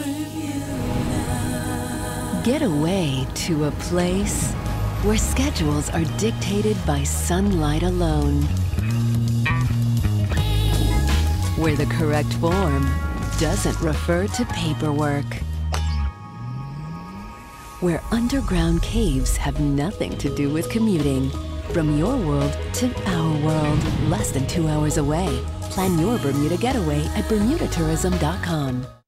Get away to a place where schedules are dictated by sunlight alone, where the correct form doesn't refer to paperwork, where underground caves have nothing to do with commuting. From your world to our world, less than 2 hours away. Plan your Bermuda getaway at bermudatourism.com.